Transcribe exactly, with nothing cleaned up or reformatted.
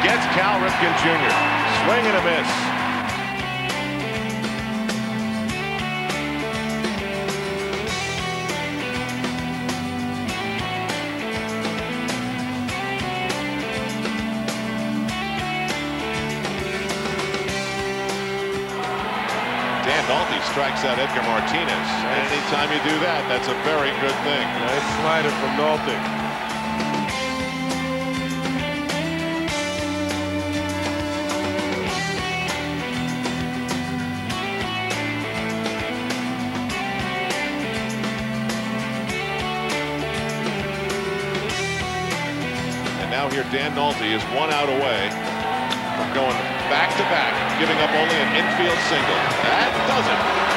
gets Cal Ripken Junior Swing and a miss. Dan Nolte strikes out Edgar Martinez. Nice. Anytime you do that, that's a very good thing. Nice slider from Nolte. And now here Dan Nolte is one out away from going back to back, giving up only an infield single. That does it.